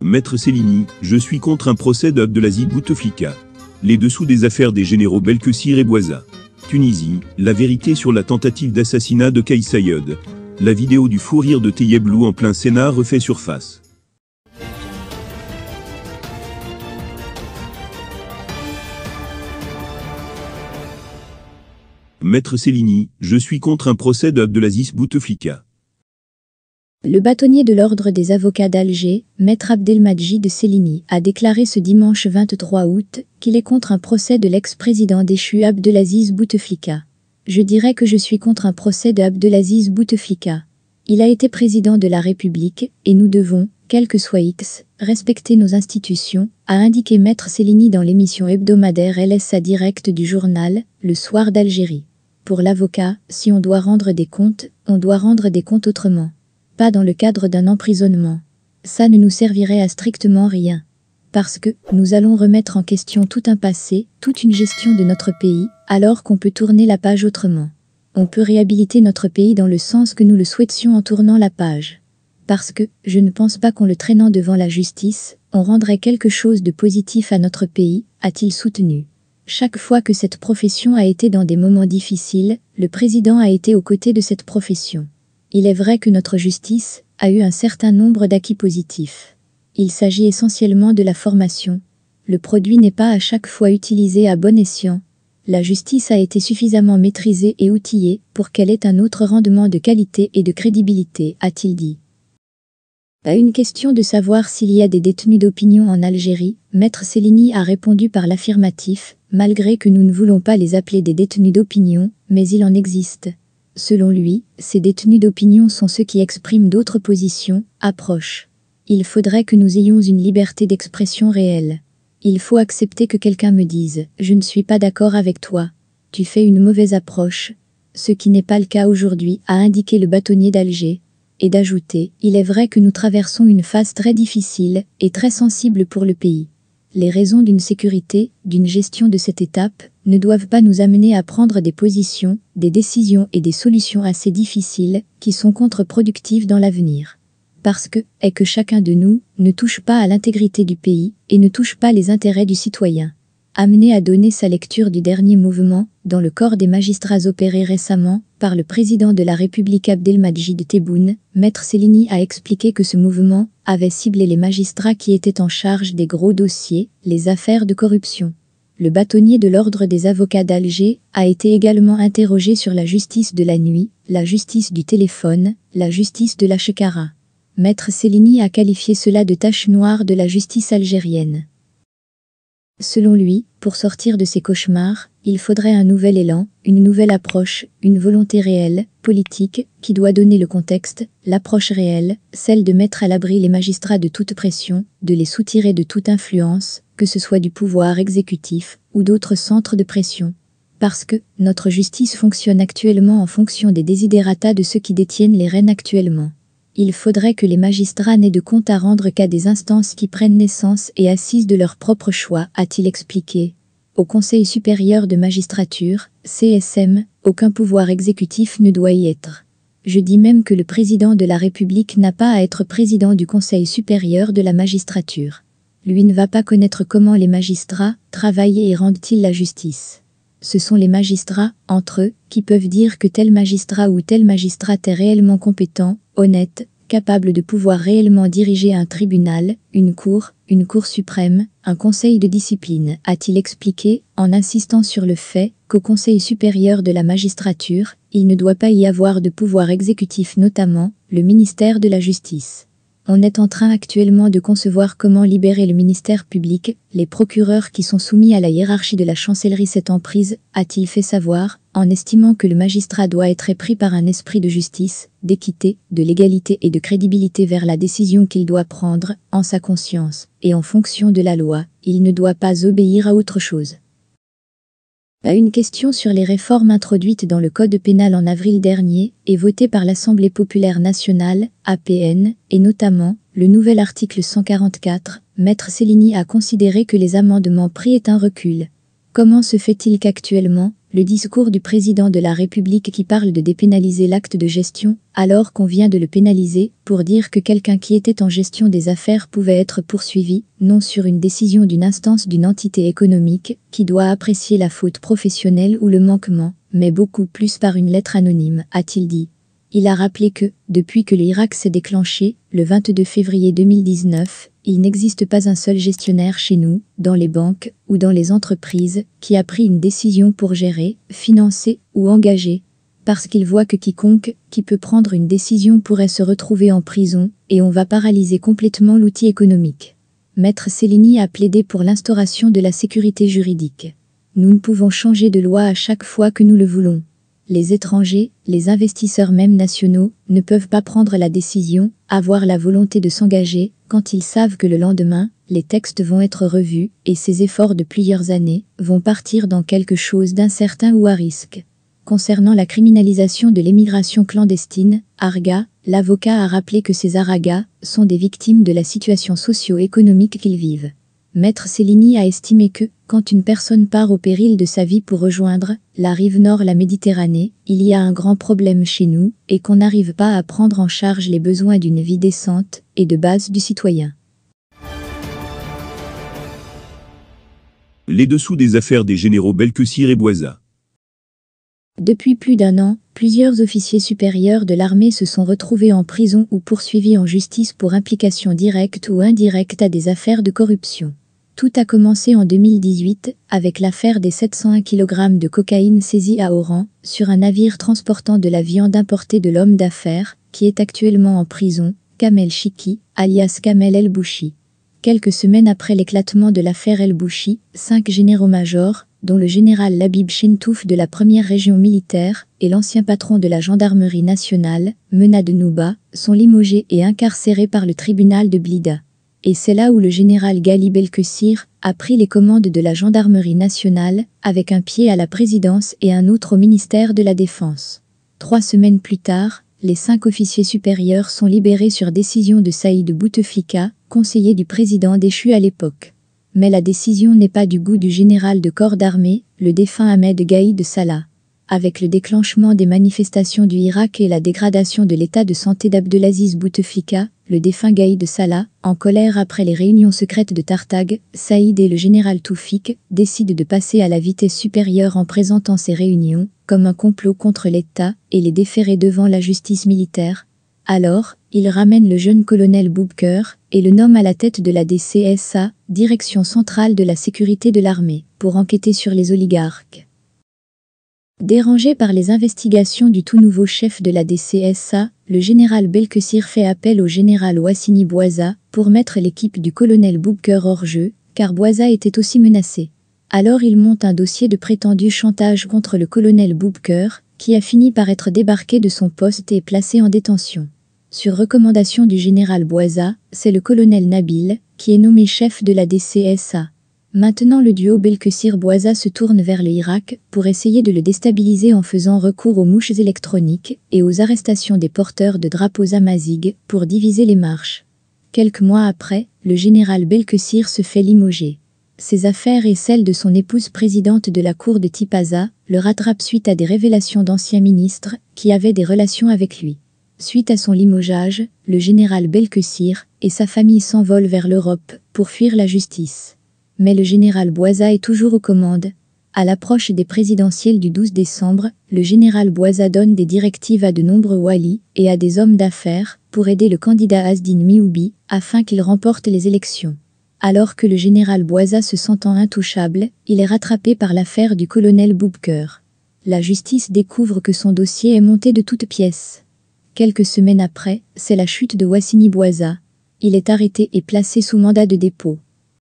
Maître Cellini, je suis contre un procès d'Abdelaziz Bouteflika. Les dessous des affaires des généraux Belkessir et Bouaza. Tunisie, la vérité sur la tentative d'assassinat de Kais Saied. La vidéo du fou rire de Tayeb Lou en plein Sénat refait surface. Maître Cellini, je suis contre un procès d'Abdelaziz Bouteflika. Le bâtonnier de l'ordre des avocats d'Alger, Maître Abdelmadjid Cellini, a déclaré ce dimanche 23 août qu'il est contre un procès de l'ex-président déchu Abdelaziz Bouteflika. Je dirais que je suis contre un procès de Abdelaziz Bouteflika. Il a été président de la République et nous devons, quel que soit X, respecter nos institutions, a indiqué Maître Cellini dans l'émission hebdomadaire LSA Direct du journal Le Soir d'Algérie. Pour l'avocat, si on doit rendre des comptes, on doit rendre des comptes autrement. Pas dans le cadre d'un emprisonnement. Ça ne nous servirait à strictement rien. Parce que nous allons remettre en question tout un passé, toute une gestion de notre pays, alors qu'on peut tourner la page autrement. On peut réhabiliter notre pays dans le sens que nous le souhaitions en tournant la page. Parce que, je ne pense pas qu'en le traînant devant la justice, on rendrait quelque chose de positif à notre pays, a-t-il soutenu. Chaque fois que cette profession a été dans des moments difficiles, le président a été aux côtés de cette profession. Il est vrai que notre justice a eu un certain nombre d'acquis positifs. Il s'agit essentiellement de la formation. Le produit n'est pas à chaque fois utilisé à bon escient. La justice a été suffisamment maîtrisée et outillée pour qu'elle ait un autre rendement de qualité et de crédibilité, a-t-il dit. À une question de savoir s'il y a des détenus d'opinion en Algérie, Maître Cellini a répondu par l'affirmatif, malgré que nous ne voulons pas les appeler des détenus d'opinion, mais il en existe. Selon lui, ces détenus d'opinion sont ceux qui expriment d'autres positions, approches. Il faudrait que nous ayons une liberté d'expression réelle. Il faut accepter que quelqu'un me dise « Je ne suis pas d'accord avec toi. Tu fais une mauvaise approche », ce qui n'est pas le cas aujourd'hui, a indiqué le bâtonnier d'Alger. Et d'ajouter « Il est vrai que nous traversons une phase très difficile et très sensible pour le pays. Les raisons d'une sécurité, d'une gestion de cette étape, ne doivent pas nous amener à prendre des positions, des décisions et des solutions assez difficiles qui sont contre-productives dans l'avenir. Parce que chacun de nous ne touche pas à l'intégrité du pays et ne touche pas les intérêts du citoyen. » Amené à donner sa lecture du dernier mouvement, dans le corps des magistrats opéré récemment, par le président de la République Abdelmadjid Tebboune, Maître Cellini a expliqué que ce mouvement avait ciblé les magistrats qui étaient en charge des gros dossiers, les affaires de corruption. Le bâtonnier de l'ordre des avocats d'Alger a été également interrogé sur la justice de la nuit, la justice du téléphone, la justice de la Shekara. Maître Cellini a qualifié cela de tache noire de la justice algérienne. Selon lui, pour sortir de ces cauchemars, il faudrait un nouvel élan, une nouvelle approche, une volonté réelle, politique, qui doit donner le contexte, l'approche réelle, celle de mettre à l'abri les magistrats de toute pression, de les soutirer de toute influence, que ce soit du pouvoir exécutif ou d'autres centres de pression. Parce que notre justice fonctionne actuellement en fonction des desiderata de ceux qui détiennent les rênes actuellement. Il faudrait que les magistrats n'aient de compte à rendre qu'à des instances qui prennent naissance et assises de leur propre choix, a-t-il expliqué. Au Conseil supérieur de magistrature, CSM, aucun pouvoir exécutif ne doit y être. Je dis même que le président de la République n'a pas à être président du Conseil supérieur de la magistrature. Lui ne va pas connaître comment les magistrats travaillent et rendent-ils la justice. Ce sont les magistrats, entre eux, qui peuvent dire que tel magistrat ou tel magistrat est réellement compétent, honnête, capable de pouvoir réellement diriger un tribunal, une cour suprême, un conseil de discipline, a-t-il expliqué, en insistant sur le fait qu'au Conseil supérieur de la magistrature, il ne doit pas y avoir de pouvoir exécutif, notamment le ministère de la Justice. On est en train actuellement de concevoir comment libérer le ministère public, les procureurs qui sont soumis à la hiérarchie de la chancellerie cette emprise, a-t-il fait savoir, en estimant que le magistrat doit être épris par un esprit de justice, d'équité, de légalité et de crédibilité vers la décision qu'il doit prendre, en sa conscience, et en fonction de la loi, il ne doit pas obéir à autre chose. À une question sur les réformes introduites dans le Code pénal en avril dernier et votées par l'Assemblée populaire nationale, APN, et notamment le nouvel article 144, Maître Cellini a considéré que les amendements pris est un recul. Comment se fait-il qu'actuellement, Le discours du président de la République qui parle de dépénaliser l'acte de gestion, alors qu'on vient de le pénaliser, pour dire que quelqu'un qui était en gestion des affaires pouvait être poursuivi, non sur une décision d'une instance d'une entité économique, qui doit apprécier la faute professionnelle ou le manquement, mais beaucoup plus par une lettre anonyme, a-t-il dit. Il a rappelé que, depuis que l'Irak s'est déclenché, le 22 février 2019, il n'existe pas un seul gestionnaire chez nous, dans les banques ou dans les entreprises, qui a pris une décision pour gérer, financer ou engager. Parce qu'il voit que quiconque qui peut prendre une décision pourrait se retrouver en prison, et on va paralyser complètement l'outil économique. Maître Cellini a plaidé pour l'instauration de la sécurité juridique. Nous ne pouvons changer de loi à chaque fois que nous le voulons. Les étrangers, les investisseurs même nationaux, ne peuvent pas prendre la décision, avoir la volonté de s'engager, quand ils savent que le lendemain, les textes vont être revus, et ces efforts de plusieurs années, vont partir dans quelque chose d'incertain ou à risque. Concernant la criminalisation de l'émigration clandestine, Arga, l'avocat a rappelé que ces Aragas sont des victimes de la situation socio-économique qu'ils vivent. Maître Cellini a estimé que, quand une personne part au péril de sa vie pour rejoindre la rive nord la Méditerranée, il y a un grand problème chez nous, et qu'on n'arrive pas à prendre en charge les besoins d'une vie décente et de base du citoyen. Les dessous des affaires des généraux Belkessir et Bouazza. Depuis plus d'un an, plusieurs officiers supérieurs de l'armée se sont retrouvés en prison ou poursuivis en justice pour implication directe ou indirecte à des affaires de corruption. Tout a commencé en 2018, avec l'affaire des 701 kg de cocaïne saisie à Oran, sur un navire transportant de la viande importée de l'homme d'affaires, qui est actuellement en prison, Kamel Chiki, alias Kamel El Bouchi. Quelques semaines après l'éclatement de l'affaire El Bouchi, 5 généraux-majors, dont le général Labib Chentouf de la première région militaire et l'ancien patron de la gendarmerie nationale, Menad Nouba, sont limogés et incarcérés par le tribunal de Blida. Et c'est là où le général Ghali Belkessir a pris les commandes de la gendarmerie nationale, avec un pied à la présidence et un autre au ministère de la Défense. 3 semaines plus tard, les 5 officiers supérieurs sont libérés sur décision de Saïd Bouteflika, conseiller du président déchu à l'époque. Mais la décision n'est pas du goût du général de corps d'armée, le défunt Ahmed Gaïd Salah. Avec le déclenchement des manifestations du Irak et la dégradation de l'état de santé d'Abdelaziz Bouteflika, le défunt Gaïd Salah, en colère après les réunions secrètes de Tartag, Saïd et le général Toufik décident de passer à la vitesse supérieure en présentant ces réunions comme un complot contre l'État et les déférer devant la justice militaire. Alors, il ramène le jeune colonel Boubker et le nomme à la tête de la DCSA, Direction centrale de la sécurité de l'armée, pour enquêter sur les oligarques. Dérangé par les investigations du tout nouveau chef de la DCSA, le général Belkessir fait appel au général Ouassini Bouazza pour mettre l'équipe du colonel Boubker hors jeu, car Bouazza était aussi menacé. Alors il monte un dossier de prétendu chantage contre le colonel Boubker, qui a fini par être débarqué de son poste et placé en détention. Sur recommandation du général Bouazza, c'est le colonel Nabil qui est nommé chef de la DCSA. Maintenant le duo Belkessir-Bouazza se tourne vers l'Irak pour essayer de le déstabiliser en faisant recours aux mouches électroniques et aux arrestations des porteurs de drapeaux amazigh pour diviser les marches. Quelques mois après, le général Belkessir se fait limoger. Ses affaires et celles de son épouse présidente de la cour de Tipaza le rattrapent suite à des révélations d'anciens ministres qui avaient des relations avec lui. Suite à son limogeage, le général Belkessir et sa famille s'envolent vers l'Europe pour fuir la justice. Mais le général Bouazza est toujours aux commandes. À l'approche des présidentielles du 12 décembre, le général Bouazza donne des directives à de nombreux walis et à des hommes d'affaires pour aider le candidat Asdin Mioubi afin qu'il remporte les élections. Alors que le général Bouazza se sentant intouchable, il est rattrapé par l'affaire du colonel Boubker. La justice découvre que son dossier est monté de toutes pièces. Quelques semaines après, c'est la chute de Ouassini Bouazza. Il est arrêté et placé sous mandat de dépôt.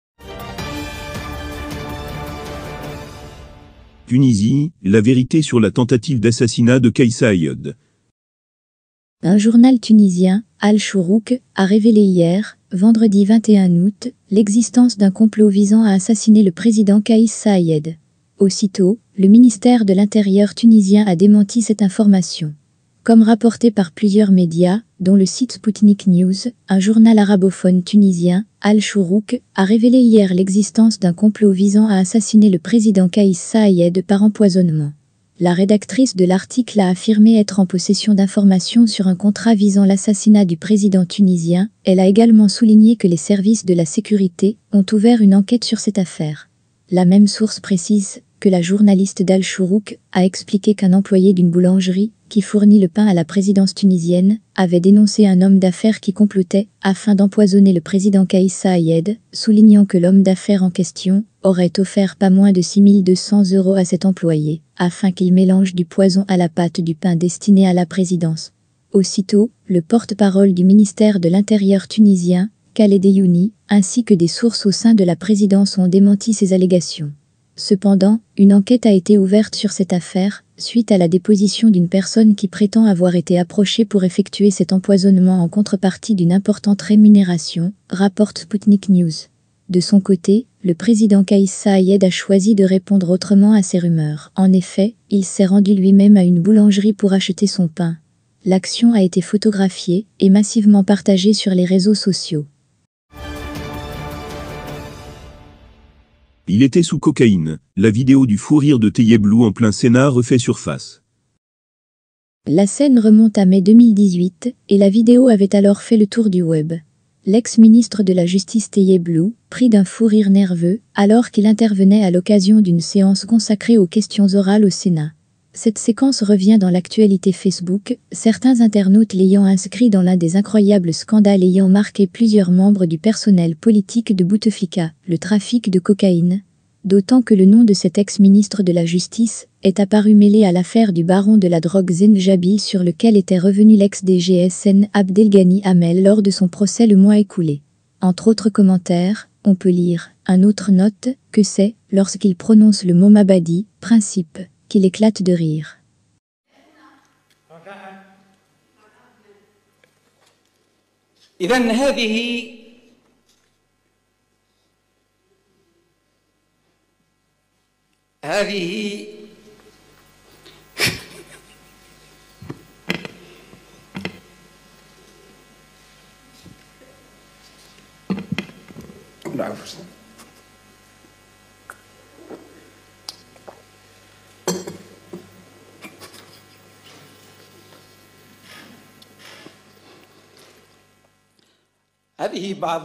Tunisie, la vérité sur la tentative d'assassinat de Kais Saied. Un journal tunisien, Al-Shourouk, a révélé hier, vendredi 21 août, l'existence d'un complot visant à assassiner le président Kais Saied. Aussitôt, le ministère de l'Intérieur tunisien a démenti cette information. Comme rapporté par plusieurs médias, dont le site Sputnik News, un journal arabophone tunisien, Al-Shourouk, a révélé hier l'existence d'un complot visant à assassiner le président Kais Saied par empoisonnement. La rédactrice de l'article a affirmé être en possession d'informations sur un contrat visant l'assassinat du président tunisien. Elle a également souligné que les services de la sécurité ont ouvert une enquête sur cette affaire. La même source précise que la journaliste Dal Chourouk a expliqué qu'un employé d'une boulangerie, qui fournit le pain à la présidence tunisienne, avait dénoncé un homme d'affaires qui complotait afin d'empoisonner le président Kais Saied, soulignant que l'homme d'affaires en question aurait offert pas moins de 6 200 € à cet employé, afin qu'il mélange du poison à la pâte du pain destiné à la présidence. Aussitôt, le porte-parole du ministère de l'Intérieur tunisien, Khaled Eyouni, ainsi que des sources au sein de la présidence ont démenti ces allégations. Cependant, une enquête a été ouverte sur cette affaire, suite à la déposition d'une personne qui prétend avoir été approchée pour effectuer cet empoisonnement en contrepartie d'une importante rémunération, rapporte Sputnik News. De son côté, le président Kais Saied a choisi de répondre autrement à ces rumeurs. En effet, il s'est rendu lui-même à une boulangerie pour acheter son pain. L'action a été photographiée et massivement partagée sur les réseaux sociaux. Il était sous cocaïne. La vidéo du fou rire de Tayeb Lou en plein Sénat refait surface. La scène remonte à mai 2018 et la vidéo avait alors fait le tour du web. L'ex-ministre de la Justice Tayeb Lou, pris d'un fou rire nerveux, alors qu'il intervenait à l'occasion d'une séance consacrée aux questions orales au Sénat. Cette séquence revient dans l'actualité Facebook, certains internautes l'ayant inscrit dans l'un des incroyables scandales ayant marqué plusieurs membres du personnel politique de Bouteflika, le trafic de cocaïne. D'autant que le nom de cet ex-ministre de la Justice est apparu mêlé à l'affaire du baron de la drogue Zenjabil sur lequel était revenu l'ex-DGSN Abdelghani Hamel lors de son procès le mois écoulé. Entre autres commentaires, on peut lire « Un autre note que c'est, lorsqu'il prononce le mot Mabadi, principe », qu'il éclate de rire. إذن هذه هذه بعض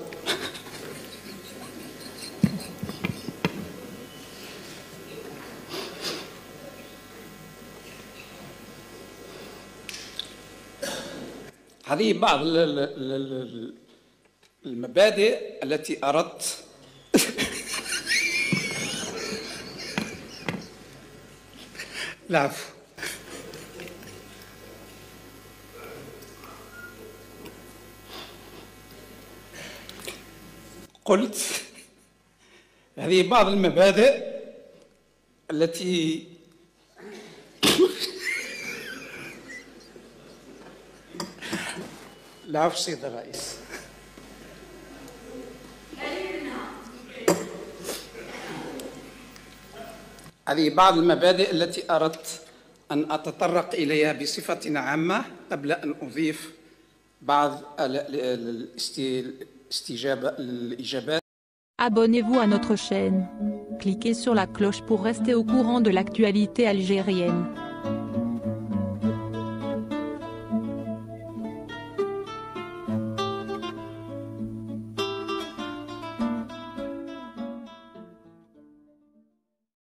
هذه بعض المبادئ التي أردت العفو. قلت هذه بعض المبادئ التي العفو سيد الرئيس. هذه بعض المبادئ التي أردت أن أتطرق إليها بصفة عامة قبل أن أضيف بعض الإجابات. Abonnez-vous à notre chaîne. Cliquez sur la cloche pour rester au courant de l'actualité algérienne.